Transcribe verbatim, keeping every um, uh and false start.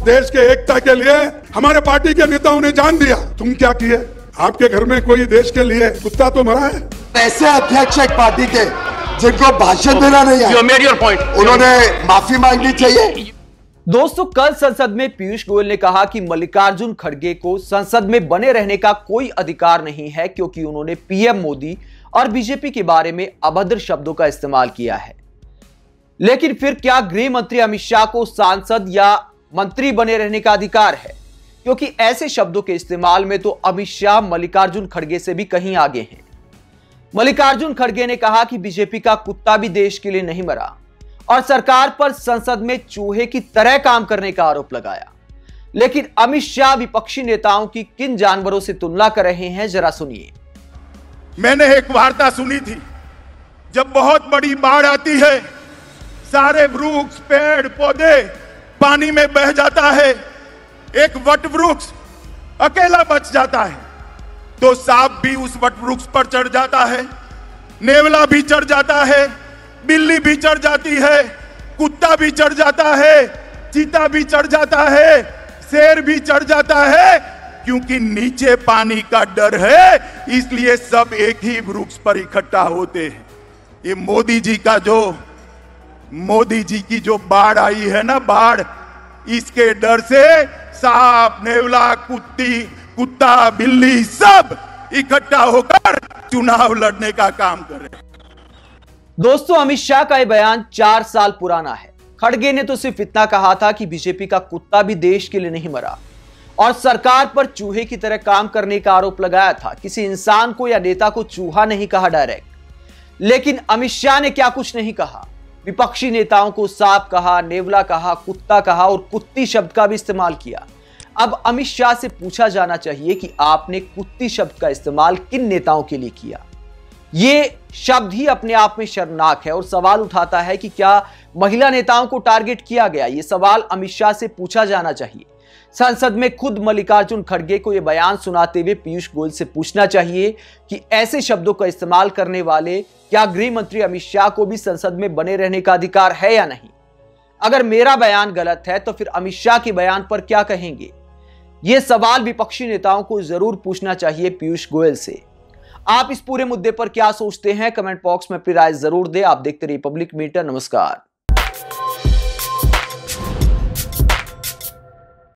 देश के एकता के लिए हमारे पार्टी के नेताओं ने जान दिया। तुम क्या किए? आपके घर में कोई देश के लिए कुत्ता तो मरा है? ऐसे अध्यक्ष एक पार्टी के जिनको भाषण देना नहीं है, उन्होंने माफी मांगनी चाहिए। दोस्तों, कल संसद में पीयूष गोयल ने कहा कि मल्लिकार्जुन खड़गे को संसद में बने रहने का कोई अधिकार नहीं है क्योंकि उन्होंने पीएम मोदी और बीजेपी के बारे में अभद्र शब्दों का इस्तेमाल किया है। लेकिन फिर क्या गृह मंत्री अमित शाह को सांसद या मंत्री बने रहने का अधिकार है? क्योंकि ऐसे शब्दों के इस्तेमाल में तो अमित शाह मल्लिकार्जुन खड़गे से भी कहीं आगे हैं। मल्लिकार्जुन खड़गे ने कहा कि बीजेपी का कुत्ता भी देश के लिए नहीं मरा और सरकार पर संसद में चूहे की तरह काम करने का आरोप लगाया। लेकिन अमित शाह विपक्षी नेताओं की किन जानवरों से तुलना कर रहे हैं, जरा सुनिए। मैंने एक वार्ता सुनी थी, जब बहुत बड़ी बाढ़ आती है, सारे वृक्ष पेड़ पौधे पानी में बह जाता है, एक वट वृक्ष अकेला बच जाता है, तो सांप भी उस वट वृक्ष पर चढ़ जाता है, नेवला भी चढ़ जाता है, बिल्ली भी चढ़ जाती है, कुत्ता भी चढ़ जाता है, चीता भी चढ़ जाता है, शेर भी चढ़ जाता है, क्योंकि नीचे पानी का डर है, इसलिए सब एक ही वृक्ष पर इकट्ठा होते हैं। ये मोदी जी का जो मोदी जी की जो बाढ़ आई है ना, बाढ़, इसके डर से सांप, नेवला, कुत्ती कुत्ता बिल्ली सब इकट्ठा होकर चुनाव लड़ने का काम कर रहे हैं। दोस्तों, अमित शाह का यह बयान चार साल पुराना है। खड़गे ने तो सिर्फ इतना कहा था कि बीजेपी का कुत्ता भी देश के लिए नहीं मरा और सरकार पर चूहे की तरह काम करने का आरोप लगाया था। किसी इंसान को या नेता को चूहा नहीं कहा डायरेक्ट। लेकिन अमित शाह ने क्या कुछ नहीं कहा। विपक्षी नेताओं को सांप कहा, नेवला कहा, कुत्ता कहा और कुत्ती शब्द का भी इस्तेमाल किया। अब अमित शाह से पूछा जाना चाहिए कि आपने कुत्ती शब्द का इस्तेमाल किन नेताओं के लिए किया। ये शब्द ही अपने आप में शर्मनाक है और सवाल उठाता है कि क्या महिला नेताओं को टारगेट किया गया। यह सवाल अमित शाह से पूछा जाना चाहिए। संसद में खुद मल्लिकार्जुन खड़गे को यह बयान सुनाते हुए पीयूष गोयल से पूछना चाहिए कि ऐसे शब्दों का इस्तेमाल करने वाले क्या गृह मंत्री अमित शाह को भी संसद में बने रहने का अधिकार है या नहीं। अगर मेरा बयान गलत है तो फिर अमित शाह के बयान पर क्या कहेंगे? यह सवाल विपक्षी नेताओं को जरूर पूछना चाहिए पीयूष गोयल से। आप इस पूरे मुद्दे पर क्या सोचते हैं? कमेंट बॉक्स में अपनी राय जरूर दें। आप देखते रहिए पब्लिक मीटर। नमस्कार।